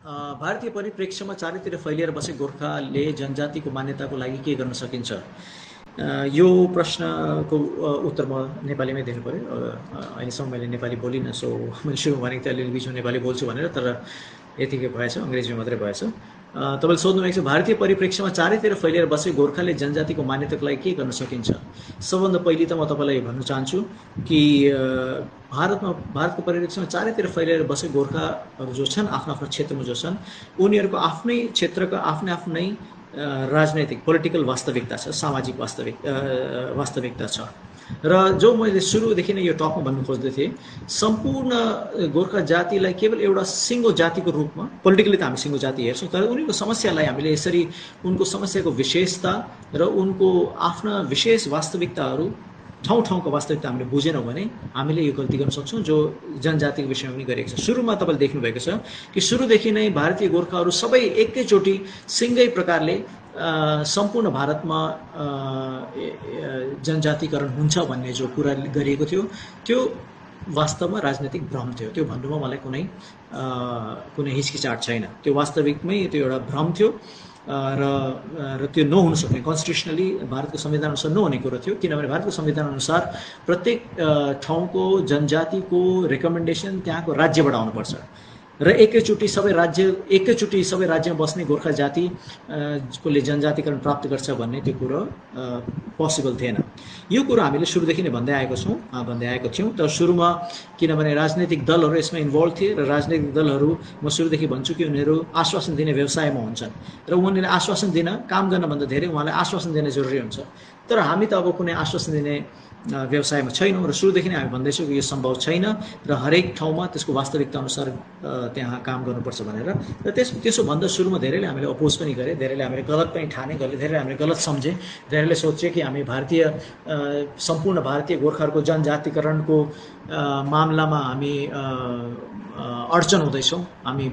भारतीय परिप्रेक्ष्यमा चारैतिर फैलिएर बसेको गोर्खाले जनजातिको मान्यताको लागि के गर्न सकिन्छ? यो प्रश्नको उत्तर म नेपालीमै दिनु पऱ्यो। अहिलेसम्म मैले नेपाली बोलिनँ, सो मैले सुरुमा भनेको थिएँ अलिअलि बिचमा नेपाली बोल्छु भनेर, तर यतिकै भएछ, अङ्ग्रेजीमा मात्रै भएछ। तपाईँले सोध्नुभएको छ भारतीय परिप्रेक्ष्यमा चारैतिर फैलिएर बसेको गोर्खाले जनजातिको मान्यताको लागि के गर्न सकिन्छ? सबभन्दा पहिले त म तपाईँलाई भन्न चाहन्छु कि भारतको परिप्रेक्ष्यमा चारैतिर फैलिएर बसेको गोर्खाहरू जो छन्, आफ्नो आफ्नो क्षेत्रमा जो छन्, उनीहरूको आफ्नै क्षेत्रको आफ्नै राजनैतिक पोलिटिकल वास्तविकता छ, सामाजिक वास्तविकता छ। र जो मैले सुरुदेखि नै यो टकमा भन्नु खोज्दै थिएँ, सम्पूर्ण गोर्खा जातिलाई केवल एउटा सिङ्गो जातिको रूपमा, पोलिटिकली त हामी सिङ्गो जाति हेर्छौँ, तर उनीहरूको समस्यालाई हामीले यसरी उनको समस्याको विशेषता र उनको आफ्ना विशेष वास्तविकताहरू, ठाउँ-ठाउँको वास्तविकता हामीले बुझेनौँ भने हामीले यो गल्ती गर्न सक्छौँ, जो जनजातिको विषयमा पनि गरेको छ। सुरुमा तपाईँले देख्नुभएको छ कि सुरुदेखि नै भारतीय गोर्खाहरू सबै एकैचोटि सिङ्गै प्रकारले सम्पूर्ण भारतमा जनजातिकरण हुन्छ भन्ने जो कुरा गरिएको थियो, त्यो वास्तवमा राजनैतिक भ्रम थियो। त्यो भन्नुमा मलाई कुनै हिचकिचाट छैन। त्यो वास्तविकमै त्यो एउटा भ्रम थियो र त्यो नहुन सक्ने, कन्स्टिट्युसनली भारतको संविधान अनुसार नहुने कुरो थियो। किनभने भारतको संविधान अनुसार प्रत्येक ठाउँको जनजातिको रिकमेन्डेसन त्यहाँको राज्यबाट आउनुपर्छ र एकैचोटि सबै राज्यमा बस्ने गोर्खा जाति कोले जनजातिकरण प्राप्त गर्छ भन्ने त्यो कुरो पोसिबल थिएन। यो कुरो हामीले सुरुदेखि नै भन्दै आएको थियौँ। तर सुरुमा किनभने राजनैतिक दलहरू यसमा इन्भल्भ थिए र राजनैतिक दलहरू, म सुरुदेखि भन्छु कि उनीहरू आश्वासन दिने व्यवसायमा हुन्छन् र उनीहरूले आश्वासन दिन, काम गर्नभन्दा धेरै उहाँलाई आश्वासन दिने जरुरी हुन्छ। तर हामी त अब कुनै आश्वासन दिने व्यवसायमा छैनौँ र सुरुदेखि नै हामी भन्दैछौँ कि यो सम्भव छैन र हरेक ठाउँमा त्यसको वास्तविकता अनुसार त्यहाँ काम गर्नुपर्छ भनेर। र त्यसो भन्दा सुरुमा धेरैले हामीले अपोज पनि गरे, धेरैले हामीले गलत पनि ठाने, धेरैले हामीले गलत सम्झे, धेरैले सोचे कि हामी सम्पूर्ण भारतीय गोर्खाहरूको जनजातिकरणको मामलामा हामी अडचन हुँदैछौँ, हामी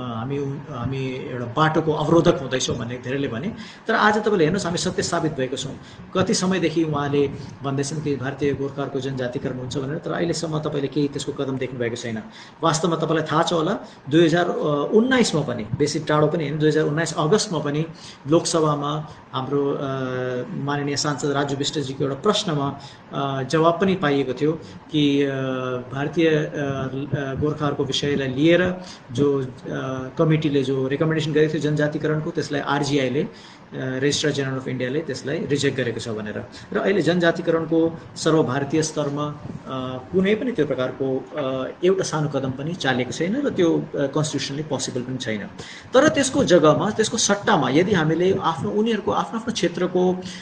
एउटा बाटोको अवरोधक हुँदैछौँ भन्ने धेरैले भने। तर आज तपाईँले हेर्नुहोस्, हामी सत्य साबित भएको छौँ। कति समयदेखि उहाँले भन्दैछन् कि भारतीय गोर्खाहरूको जनजातिकरण हुन्छ भनेर, तर अहिलेसम्म तपाईँले केही त्यसको कदम देख्नुभएको छैन। वास्तवमा तपाईँलाई थाहा छ होला, 2019मा पनि, बेसी टाढो पनि होइन, 2019 अगस्तमा पनि लोकसभामा हाम्रो माननीय सांसद राजु विष्टजीको एउटा प्रश्नमा जवाब पनि पाइएको थियो कि भारतीय गोर्खाहरूको विषयलाई लिएर जो कमिटीले जो रिकमेन्डेसन गरेको थियो जनजातिकरणको, त्यसलाई आरजिआईले, रेजिस्ट्रार जेनरल अफ इन्डियाले त्यसलाई रिजेक्ट गरेको छ भनेर। र अहिले जनजातिकरणको सर्वभारतीय स्तरमा कुनै पनि त्यो प्रकारको एउटा सानो कदम पनि चालेको छैन र त्यो कन्स्टिट्युसनली पोसिबल पनि छैन। तर त्यसको जग्गामा, त्यसको सट्टामा यदि हामीले उनीहरूको आफ्नो क्षेत्रको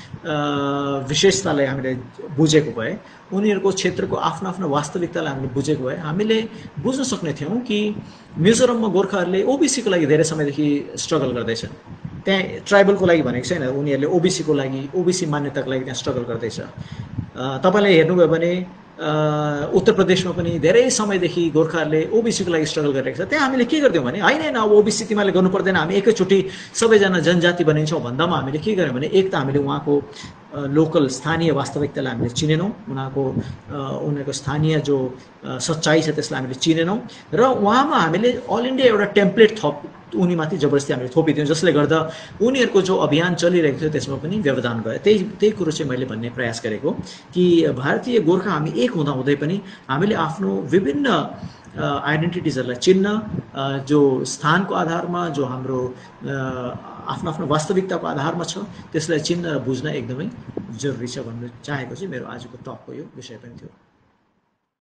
विशेषतालाई हामीले बुझेको भए, उनीहरूको क्षेत्रको आफ्नो वास्तविकतालाई हामीले बुझेको भए, हामीले बुझ्न सक्ने थियौँ कि मिजोरममा गोर्खाहरूले ओबिसीको लागि धेरै समयदेखि स्ट्रगल गर्दैछन्। त्यहाँ ट्राइबलको लागि भनेको छैन, उनीहरूले ओबिसीको लागि, ओबिसी मान्यताको लागि त्यहाँ स्ट्रगल गर्दैछ। तपाईँले हेर्नुभयो भने उत्तर प्रदेशमा पनि धेरै समयदेखि गोर्खाहरूले ओबिसीको लागि स्ट्रगल गरिरहेको छ। त्यहाँ हामीले के गर्दैछौँ भने, होइन अब ओबिसी तिमीले गर्नु पर्दैन, हामी एकैचोटि सबैजना जनजाति बनिन्छौँ भन्दामा हामीले के गर्यौँ भने, एक त हामीले उहाँको लोकल स्थानीय वास्तविकतालाई हामीले चिनेनौँ, उनीहरूको स्थानीय जो सच्चाइ छ त्यसलाई हामीले चिनेनौँ र उहाँमा हामीले अल इन्डिया एउटा टेम्प्लेट उनीमाथि जबरजस्ती हामीले थोपिदियौँ, जसले गर्दा उनीहरूको जो अभियान चलिरहेको थियो त्यसमा पनि व्यवधान भयो। त्यही कुरो चाहिँ मैले भन्ने प्रयास गरेको कि भारतीय गोर्खा हामी एक हुँदै पनि हामीले आफ्नो विभिन्न आइडेन्टिटिजहरूलाई चिन्न, जो स्थानको आधारमा, जो हाम्रो आफ्नो वास्तविकताको आधारमा छ, त्यसलाई चिन्न र बुझ्न एकदमै जरुरी छ भन्नु चाहेको चाहिँ मेरो आजको टकको यो विषय पनि थियो।